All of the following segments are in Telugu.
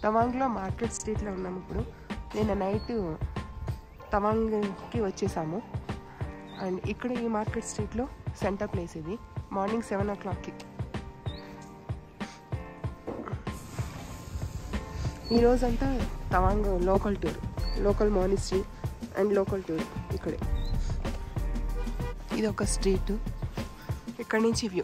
తవాంగ్లో మార్కెట్ స్ట్రీట్లో ఉన్నాము ఇప్పుడు. నిన్న నైట్ తవాంగ్కి వచ్చేసాము. అండ్ ఇక్కడ ఈ మార్కెట్ స్ట్రీట్లో సెంటర్ ప్లేస్ ఇది. మార్నింగ్ 7 o'clockకి. ఈరోజంతా Tawang local tour, local monastery and local tour ఇక్కడే. ఇది ఒక స్ట్రీట్, ఇక్కడి నుంచి వ్యూ.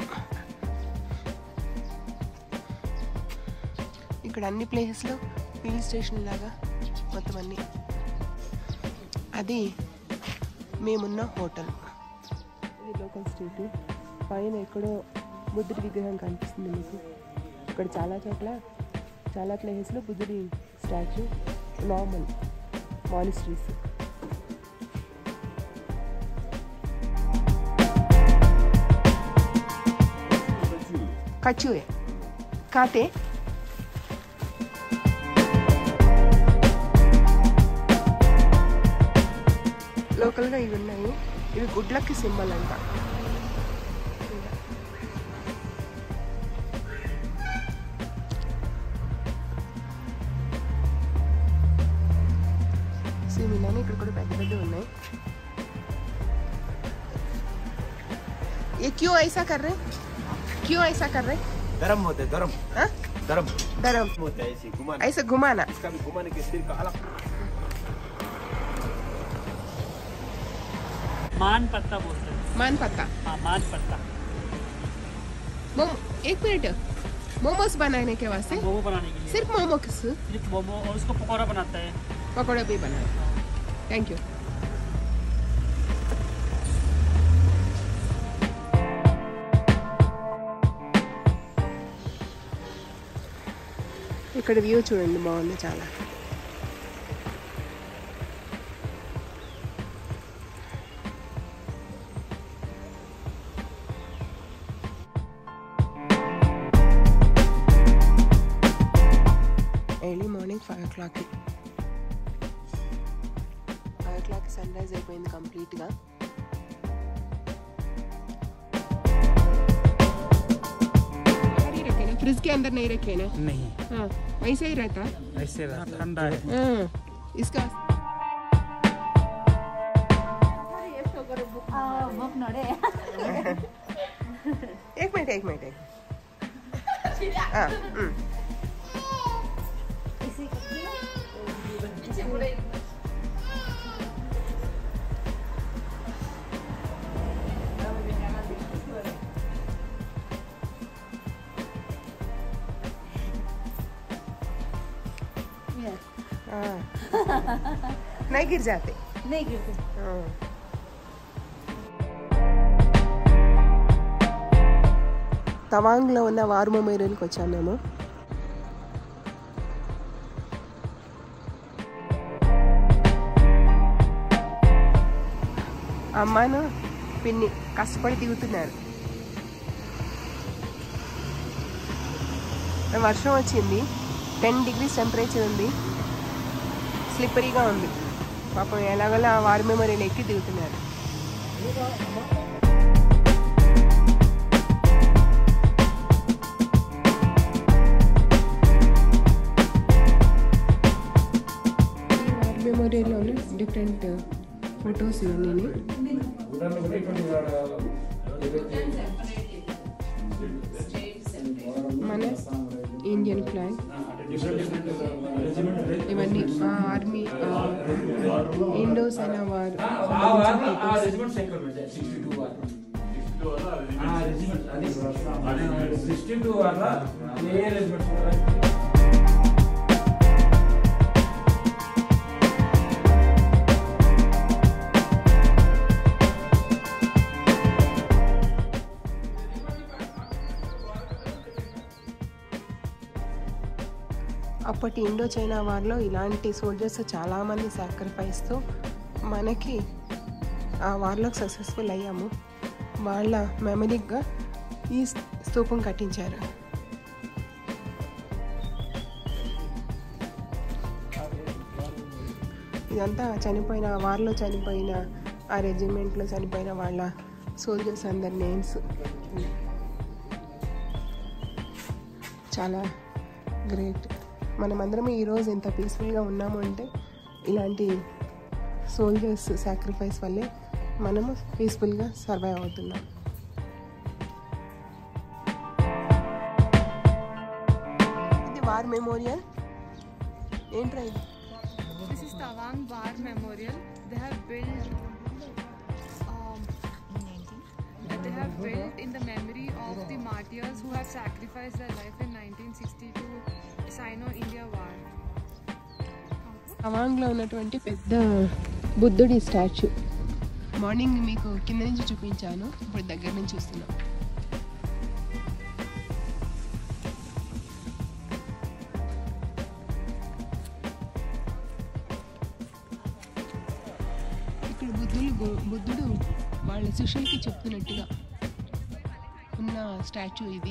ఇక్కడ అన్ని ప్లేసెస్లో హిల్ స్టేషన్ లాగా మొత్తం అన్నీ. అది మేమున్న హోటల్. ఇది లోకల్ స్ట్రీట్. పైన ఎక్కడో బుద్ధుడి విగ్రహం కనిపిస్తుంది మీకు. ఇక్కడ చాలా ప్లేసెస్లో బుద్ధుడి స్టాచ్యూ, నార్మల్ మానిస్ట్రీస్. కచ్చువే కాతే లోకల్గా ఇవి ఉన్నాయి. ఇవి గుడ్ లక్ సింబల్ అంట. సిమిలానే ఇక్కడ కూడా పెద్ద పెద్ద ఉన్నాయి. ये क्यों ऐसा कर रहे? क्यों ऐसा कर रहे? धर्म होते धर्म, हाँ? धर्म धर्म होता है ऐसे घुमाना, ऐसे घुमाना. इसका भी घुमाने के सिर का अलग. मान पत्ता बोलते हैं. मान पत्ता. हाँ, मान पत्ता. एक मिनट, मोमोस बनाने के वास्ते? मोमो बनाने के लिए. सिर्फ मोमोस? सिर्फ मोमो, और उसको पकौड़ा बनाता है. पकौड़ा भी बनाए. Thank you. ఇక్కడ వ్యూ చూడండి, బాగుంది చాలా. ఎర్లీ మార్నింగ్ 5 o'clockకి. 5 o'clockకి సన్ రైజ్ అయిపోయింది కంప్లీట్గా. फ्रिज के अंदर नहीं रखे ना? नहीं. हाँ, वैसे ही रहता. ऐसे ठंडा है. हाँ, इसका एक मिनट. हाँ. नहीं गिर जाते. తవాంగ్లో ఉన్న వార్ మెమోరియల్కి వచ్చాము మేము. అమ్మాను పిన్ని కష్టపడి దిగుతున్నారు. వర్షం వచ్చింది, 10 degrees టెంపరేచర్ ఉంది, స్లిప్పరీగా ఉంది. పాపం ఎలాగోలా వార్ మెమోరియల్ ఎక్కి దిగుతున్నారు. వార్ మెమోరియల్లోనే డిఫరెంట్ ఫొటోస్ ఇవన్నీ. మన ఇండియన్ ఫ్లాగ్ ఇవన్నీ ఆర్మీ ఇండోస్ అయిన వారు. అప్పటి ఇండో చైనా వార్లో ఇలాంటి సోల్జర్స్ చాలామంది సాక్రిఫైస్తో మనకి ఆ వార్లోకి సక్సెస్ఫుల్ అయ్యాము. వాళ్ళ మెమరీగా ఈ స్తూపం కట్టించారు. ఇదంతా చనిపోయిన వార్లో చనిపోయిన ఆ రెజిమెంట్లో చనిపోయిన వాళ్ళ సోల్జర్స్ అందరి నేమ్స్. చాలా గ్రేట్. మనమందరం ఈరోజు ఎంత పీస్ఫుల్గా ఉన్నాము అంటే ఇలాంటి సోల్జర్స్ సాక్రిఫైస్ వల్లే మనము పీస్ఫుల్గా సర్వైవ్ అవుతున్నాం. ఇది వార్ మెమోరియల్. ఏంట్రా ఇది? This is Tawang War Memorial. They have built in the memory of the martyrs who have sacrificed their life in 1962 Sino-India War. తవాంగ్లో ఉన్నటువంటి పెద్ద బుద్ధుడి స్టాచ్యూ. మార్నింగ్ మీకు కింద నుంచి చూపించాను, ఇప్పుడు దగ్గర నుంచి చూస్తున్నాం. ఇక్కడ బుద్ధుడు వాళ్ళ శిష్యులకి చెప్తున్నట్టుగా ఉన్న స్టాచ్యూ ఇది.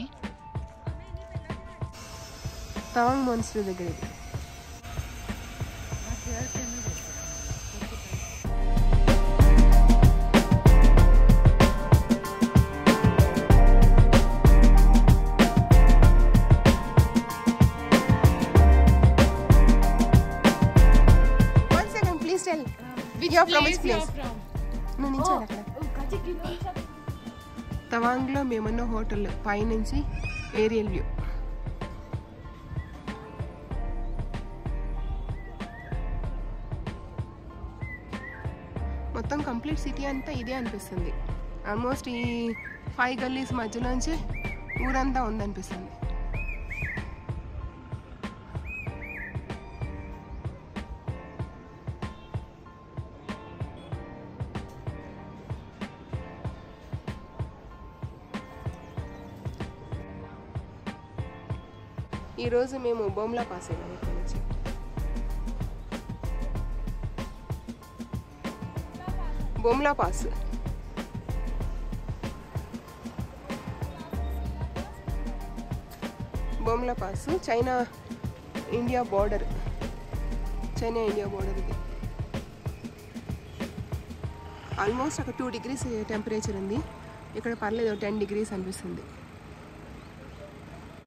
తవాంగ్ మోనస్టరీ దగ్గర ఇది. One second, please tell. You're from which place? నువ్వు నించోవాలి అక్కడ. తవాంగ్లో మేమున్న హోటల్ పైనుంచి ఏరియల్ వ్యూ. మొత్తం కంప్లీట్ సిటీ అంతా ఇదే అనిపిస్తుంది. ఆల్మోస్ట్ ఈ 5 గల్లీస్ మధ్యలోంచి ఊరంతా ఉందనిపిస్తుంది. ఈరోజు మేము బొమ్లా పాస్ అయ్యాము. ఇక్కడ నుంచి Bumla pass. Bumla pass China India border. China India border ఇది. ఆల్మోస్ట్ అక్కడ 2 degrees టెంపరేచర్ ఉంది. ఇక్కడ పర్లేదు 10 degrees అనిపిస్తుంది.